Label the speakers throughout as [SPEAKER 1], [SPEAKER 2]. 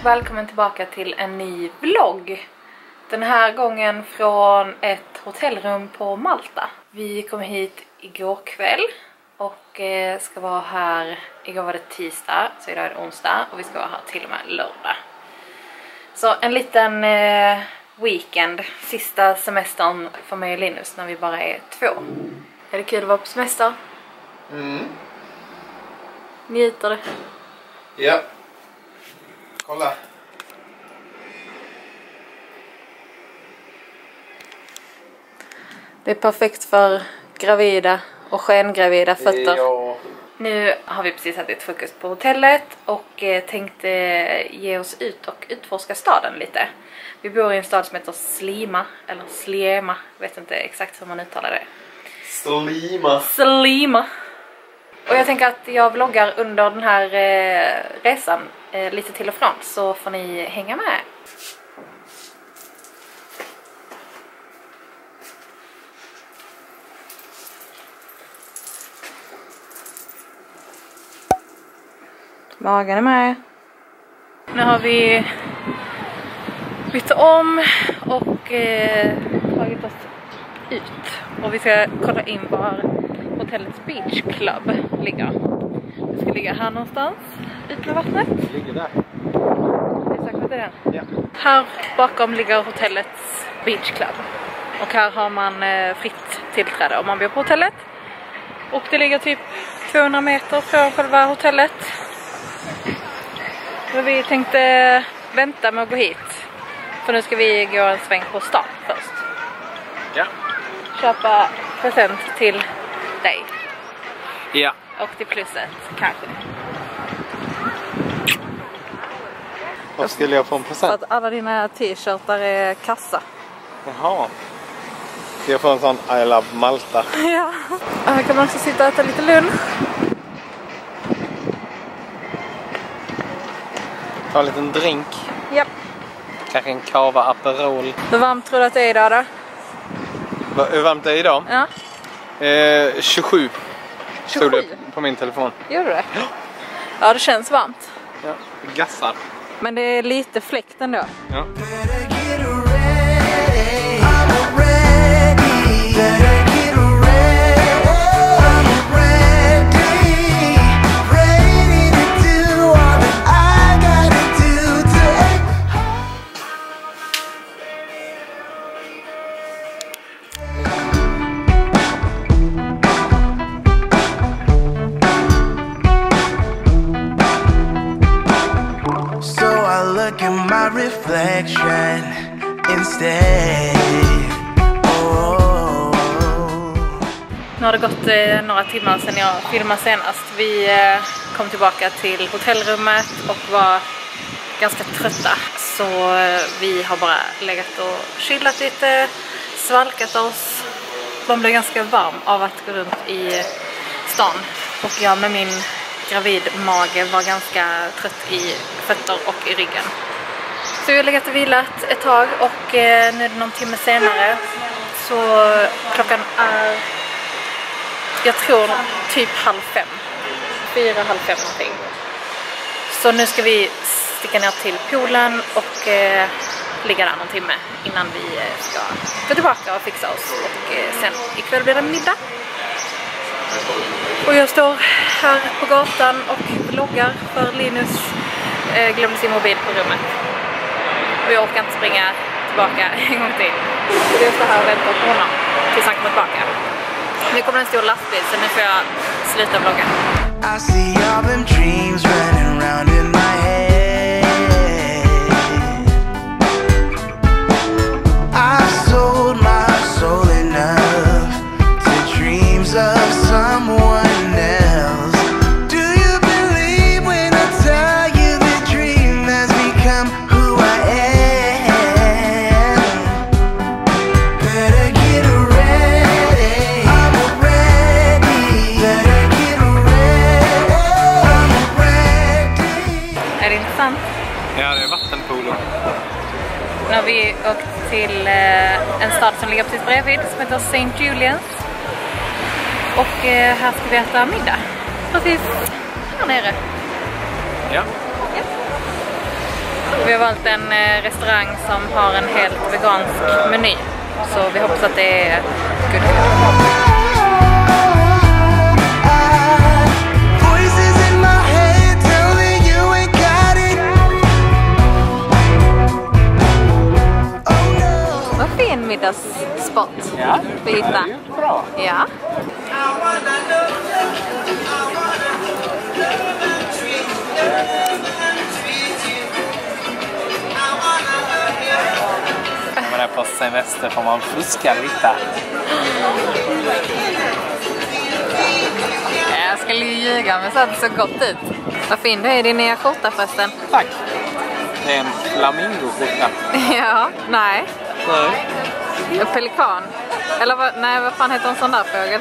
[SPEAKER 1] välkommen tillbaka till en ny vlogg. Den här gången från ett hotellrum på Malta. Vi kom hit igår kväll och ska vara här. Igår var det tisdag, så idag är det onsdag och vi ska vara här till och med lördag. Så en liten weekend, sista semestern för mig och Linus när vi bara är 2. Är det kul att vara på semester? Njuter det?
[SPEAKER 2] Ja. Kolla.
[SPEAKER 1] Det är perfekt för gravida och skengravida fötter.
[SPEAKER 2] Ja.
[SPEAKER 1] Nu har vi precis ätit frukost på hotellet och tänkte ge oss ut och utforska staden lite. Vi bor i en stad som heter Slima, eller Sliema, vet inte exakt hur man uttalar det. Slima. Och jag tänker att jag vloggar under den här resan lite till och från, så får ni hänga med. Magen är med. Nu har vi bytt om och tagit oss ut. Och vi ska kolla in var hotellets Beach Club ligger. Det ska ligga här någonstans, ut med vattnet.
[SPEAKER 2] Det ligger där.
[SPEAKER 1] Det är säkert det är den.
[SPEAKER 2] Ja.
[SPEAKER 1] Här bakom ligger hotellets Beach Club. Och här har man fritt tillträde om man bor på hotellet. Och det ligger typ 200 meter från själva hotellet. Så vi tänkte vänta med att gå hit. För nu ska vi gå en sväng på stan först.
[SPEAKER 2] Ja.
[SPEAKER 1] Köpa present till dig.
[SPEAKER 2] Ja.
[SPEAKER 1] Och till plusset, kanske.
[SPEAKER 2] Vad skulle jag få en
[SPEAKER 1] För
[SPEAKER 2] present?
[SPEAKER 1] att alla dina t-shirtar är kassa.
[SPEAKER 2] Jaha. Ska jag få en sån I love Malta?
[SPEAKER 1] Ja. Här kan man också sitta och äta lite lunch.
[SPEAKER 2] Ta en liten drink.
[SPEAKER 1] Japp.
[SPEAKER 2] Kanske en cava Aperol.
[SPEAKER 1] Hur varmt tror du att det är idag då?
[SPEAKER 2] Hur varmt är det idag?
[SPEAKER 1] Ja.
[SPEAKER 2] 27.
[SPEAKER 1] 27?
[SPEAKER 2] Stod det på min telefon.
[SPEAKER 1] Gör du det? Ja, det känns varmt.
[SPEAKER 2] Ja. Gassar.
[SPEAKER 1] Men det är lite fläkt ändå.
[SPEAKER 2] Ja.
[SPEAKER 3] Reflection instead. Oh.
[SPEAKER 1] Nu har det gått några timmar sedan jag filmade senast. Vi kom tillbaka till hotellrummet och var ganska trötta. Så vi har bara legat och chillat lite, svalkat oss. Man blev ganska varm av att gå runt i stan. Och jag med min gravidmage var ganska trött i fötter och i ryggen. Så jag har legat och vilat ett tag och nu är det någon timme senare. Så klockan är, jag tror typ 4:30 någonting. Så nu ska vi sticka ner till poolen och ligga där någon timme innan vi ska gå tillbaka och fixa oss. Och sen ikväll blir det middag. Och jag står här på gatan och vloggar för Linus glömde sin mobil på rummet. Och jag orkar inte springa tillbaka en gång till. Så jag står här och väntar på honom tills han kommer tillbaka. Nu kommer en stor lastbil, så nu får jag sluta vlogga.
[SPEAKER 3] I see all them dreams running around in my head. I sold my soul enough to dreams of someone else. Do you believe when I tell you the dream has become who I am? Better get ready. I'm ready. Better get ready. I'm ready.
[SPEAKER 1] Är det intressant?
[SPEAKER 2] Ja, det är vattenpolo.
[SPEAKER 1] Nu har vi åkt till en stad som ligger precis bredvid som heter St. Julians. Och här ska vi äta middag. Precis här nere.
[SPEAKER 2] Ja.
[SPEAKER 1] Ja. Vi har valt en restaurang som har en helt vegansk meny. Så vi hoppas att det är good. Vad fin middagsspot vi hittar.
[SPEAKER 2] Bra.
[SPEAKER 1] Ja.
[SPEAKER 2] När man är på semester får man fuska lite.
[SPEAKER 1] Jag skulle ju ljuga men så att det så gott ut. Vad fin du är i din nya skjorta förresten.
[SPEAKER 2] Tack. Det är en flamingoskjorta.
[SPEAKER 1] Ja, nej.
[SPEAKER 2] Nej.
[SPEAKER 1] En pelikan. Eller vad, nej, vad fan heter en sån där fågel?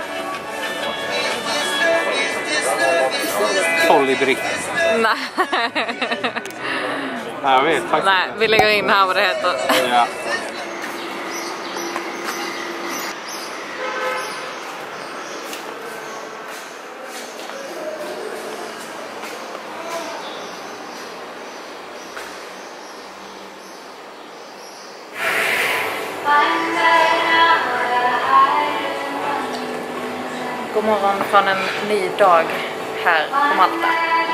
[SPEAKER 2] Kolibri.
[SPEAKER 1] Nej.
[SPEAKER 2] Nej, jag vet faktiskt.
[SPEAKER 1] Nej, vi lägger in här vad det heter.
[SPEAKER 2] Ja.
[SPEAKER 1] God morgon från en ny dag här på Malta.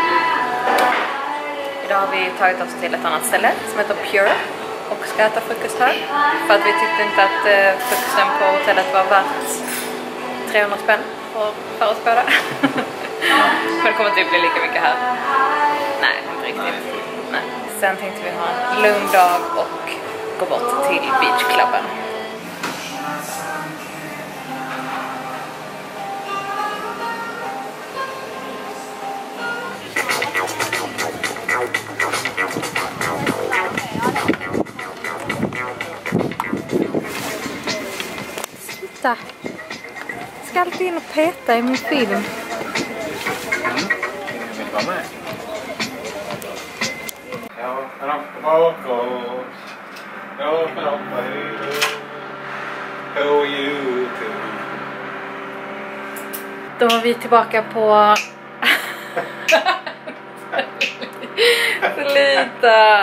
[SPEAKER 1] Idag har vi tagit oss till ett annat ställe som heter Pure och ska äta frukost här. För att vi tyckte inte att frukosten på hotellet var värt 300 spänn för oss båda. Men det kommer typ bli lika mycket här. Nej, inte riktigt. Nej. Sen tänkte vi ha en lugn dag och gå bort till beachklubben. Sluta! Ska alltid in och peta i min film.
[SPEAKER 2] Vill du vara med? Jag rampar bakåt. Jag rampar hitåt. På YouTube.
[SPEAKER 1] Då var vi tillbaka på... Sluta!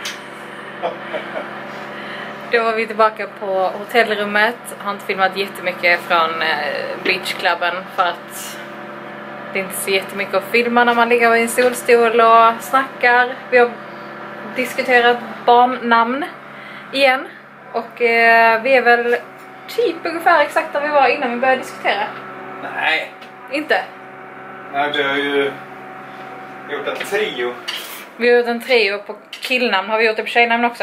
[SPEAKER 1] Då var vi tillbaka på hotellrummet. Har inte filmat jättemycket från beachklubben för att det är inte så jättemycket att filma när man ligger i en solstol och snackar. Vi har diskuterat barnnamn igen och vi är väl typ ungefär exakt där vi var innan vi började diskutera.
[SPEAKER 2] Nej.
[SPEAKER 1] Inte?
[SPEAKER 2] Nej, du har ju gjort en trio.
[SPEAKER 1] Vi har gjort en trio på killnamn. Har vi gjort det på tjejnamn också?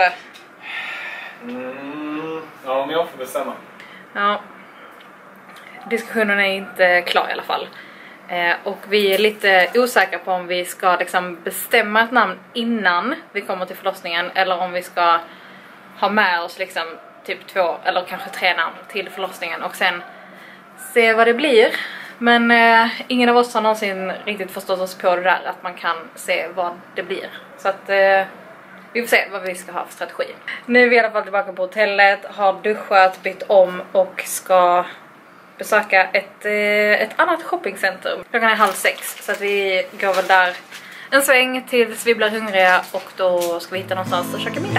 [SPEAKER 2] Ja, om jag får bestämma.
[SPEAKER 1] Ja. Diskussionen är inte klar i alla fall. Och vi är lite osäkra på om vi ska liksom bestämma ett namn innan vi kommer till förlossningen. Eller om vi ska ha med oss liksom typ 2 eller kanske 3 namn till förlossningen. Och sen se vad det blir. Men ingen av oss har någonsin riktigt förstått oss på det där. Att man kan se vad det blir. Så att... vi får se vad vi ska ha för strategi. Nu är vi i alla fall tillbaka på hotellet, har duschat, bytt om och ska besöka ett annat shoppingcenter. Klockan är 5:30 så att vi går väl där en sväng tills vi blir hungriga och då ska vi hitta någonstans att käka middag.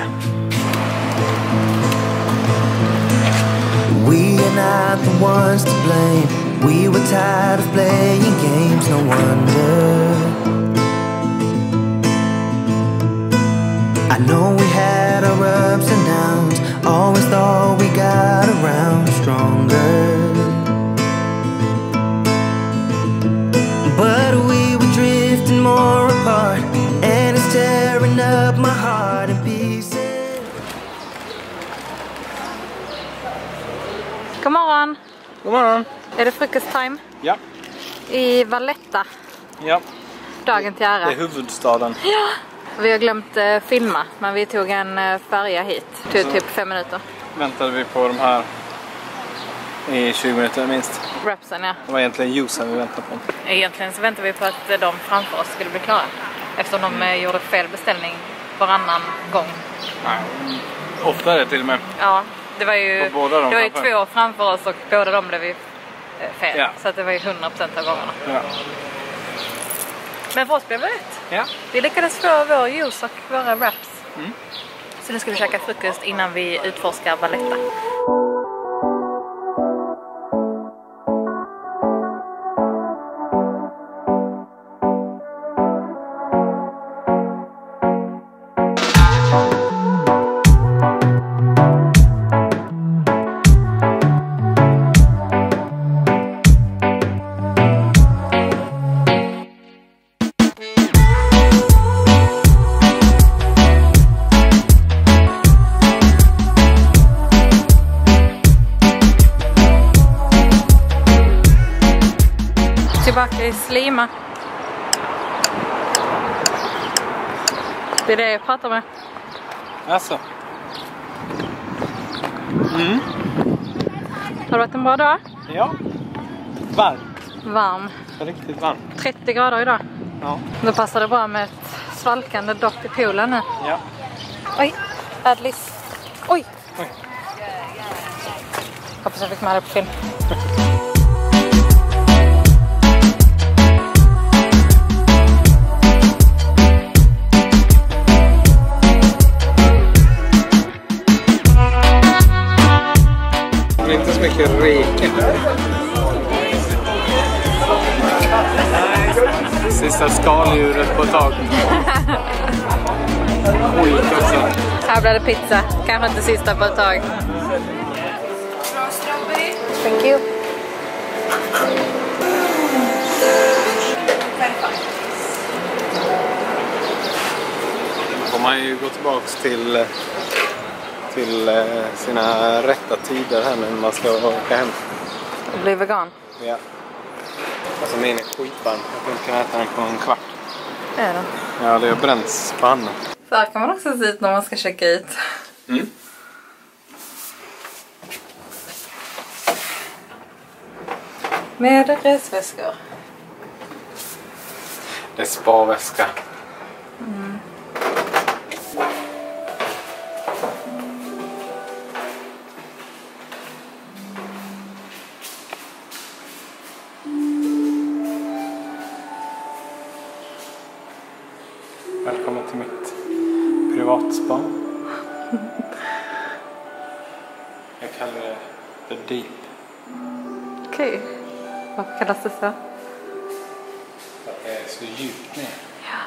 [SPEAKER 3] We are not the ones to blame. We were tired of playing games, no wonder. I know we had our ups and downs. Always thought we got around stronger. But we were drifting more apart, and it's tearing up my heart in pieces.
[SPEAKER 1] God morgon!
[SPEAKER 2] God morgon.
[SPEAKER 1] Är det frukosttime?
[SPEAKER 2] Ja.
[SPEAKER 1] I Valletta.
[SPEAKER 2] Ja.
[SPEAKER 1] Dagen till ära.
[SPEAKER 2] Det är huvudstaden.
[SPEAKER 1] Ja! Vi har glömt filma, men vi tog en färja hit. Det tog typ 5 minuter.
[SPEAKER 2] Väntade vi på de här i 20 minuter minst.
[SPEAKER 1] Wrapsen, ja.
[SPEAKER 2] Det var egentligen juicen vi väntade på.
[SPEAKER 1] Egentligen så väntade vi på att de framför oss skulle bli klara. Eftersom de gjorde fel beställning varannan gång.
[SPEAKER 2] Nej, ofta är det till och med.
[SPEAKER 1] Ja, det var ju,
[SPEAKER 2] båda de
[SPEAKER 1] det var ju
[SPEAKER 2] framför.
[SPEAKER 1] 2 framför oss och båda de blev ju fel.
[SPEAKER 2] Ja.
[SPEAKER 1] Så att det var ju 100% av gångerna.
[SPEAKER 2] Ja.
[SPEAKER 1] Men för oss blev det rätt.
[SPEAKER 2] Ja.
[SPEAKER 1] Vi lyckades få vår juice och våra wraps Så nu ska vi käka frukost innan vi utforskar Valletta. Tillbaka i Slima. Det är det jag pratar med.
[SPEAKER 2] Alltså.
[SPEAKER 1] Har det varit en bra dag?
[SPEAKER 2] Ja. Varmt.
[SPEAKER 1] Varm.
[SPEAKER 2] Riktigt varmt.
[SPEAKER 1] 30 grader idag.
[SPEAKER 2] Ja.
[SPEAKER 1] Då passar det bra med ett svalkande dopp i poolen nu.
[SPEAKER 2] Ja.
[SPEAKER 1] Oj, Adlis. Oj.
[SPEAKER 2] Oj.
[SPEAKER 1] Hoppas jag fick med det på film.
[SPEAKER 2] Inte så mycket reken. Sista skaldjuret på ett tag. Skit också.
[SPEAKER 1] Här blir det pizza. Kanske inte sista på ett tag. Thank you.
[SPEAKER 2] Då får man ju gå tillbaks till sina rätta tider här när man ska åka hem.
[SPEAKER 1] Och bli vegan.
[SPEAKER 2] Ja. Alltså min är skitvarm. Jag tror inte kan äta den på en kvart.
[SPEAKER 1] Är den?
[SPEAKER 2] Ja, det har bränts på handen.
[SPEAKER 1] Så här kan man också se ut när man ska checka ut.
[SPEAKER 2] Mm.
[SPEAKER 1] Med resväskor.
[SPEAKER 2] Det är spaväska. Välkommen till mitt privatspa. Jag kallar det The Deep.
[SPEAKER 1] Okej. Varför kallas det så?
[SPEAKER 2] För att det är så djupt ner.
[SPEAKER 1] Ja.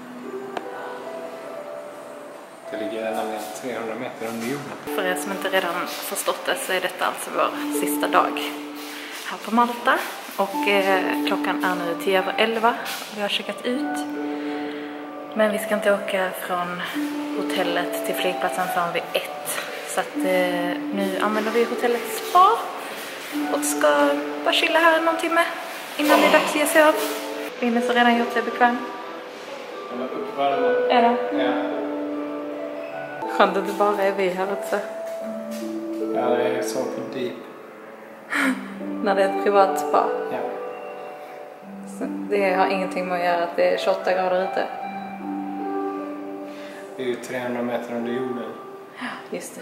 [SPEAKER 2] Det ligger nämligen 300 meter under jorden.
[SPEAKER 1] För er som inte redan förstått det så är detta alltså vår sista dag här på Malta. Och klockan är nu 10:11 och vi har checkat ut. Men vi ska inte åka från hotellet till flygplatsen förrän vid 1. Så att nu använder vi hotellets spa och ska bara chilla här någon timme innan det är dags att ge sig av. Ines har redan gjort sig bekväm.
[SPEAKER 2] Den var uppvärmd.
[SPEAKER 1] Är det?
[SPEAKER 2] Ja.
[SPEAKER 1] Skönt att det bara är vi här också.
[SPEAKER 2] Ja, det är så på Deep.
[SPEAKER 1] När det är ett privat spa.
[SPEAKER 2] Ja.
[SPEAKER 1] Så det har ingenting med att göra att det är 28 grader ute.
[SPEAKER 2] Det är ju 300 meter under jorden.
[SPEAKER 1] Ja, just det.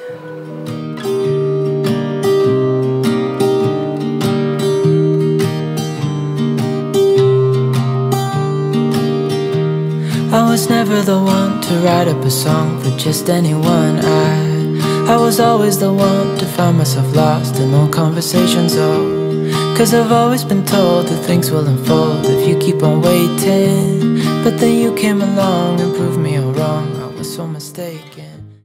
[SPEAKER 4] I was never the one to write up a song for just anyone. I was always the one to find myself lost in old conversations. Oh, 'cause I've always been told that things will unfold if you keep on waiting. But then you came along and proved me all wrong. I was so mistaken.